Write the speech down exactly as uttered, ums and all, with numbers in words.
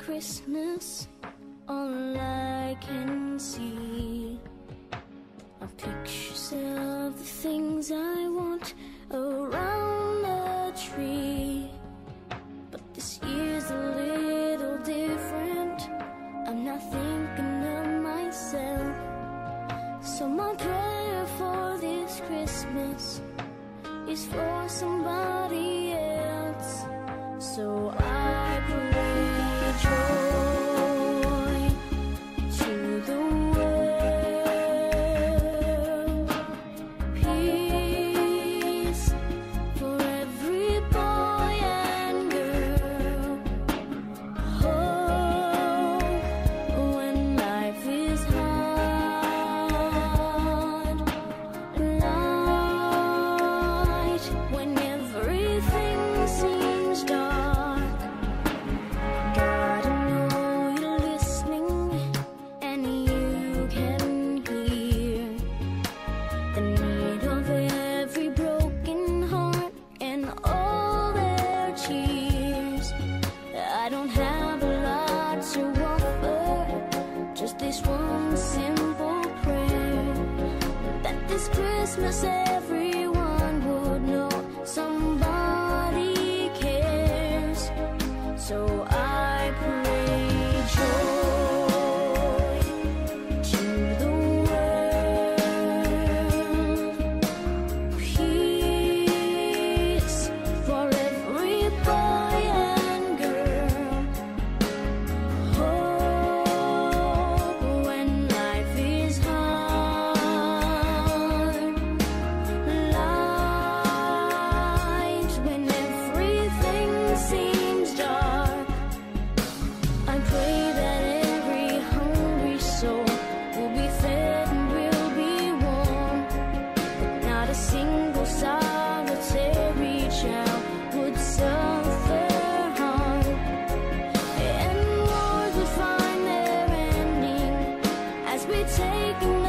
Christmas, all I can see are pictures of the things I want around the tree. But this year's a little different. I'm not thinking of myself. So my prayer for this Christmas is for somebody else. So I pray joy to the world, peace for every boy and girl, hope when life is hard, light when everything seems dark. God, I know you're listening and you can hear the need of every broken heart and all their tears. I don't have a lot to offer, just this one simple prayer, that this Christmas everyone would know somebody cares. So I pray joy to the world, peace for every boy and girl, hope when life is hard, light when everything seems dark. I pray that every hungry soul will be fed and will be warm, but not a single solitary child would suffer harm, and wars would find their ending as we take another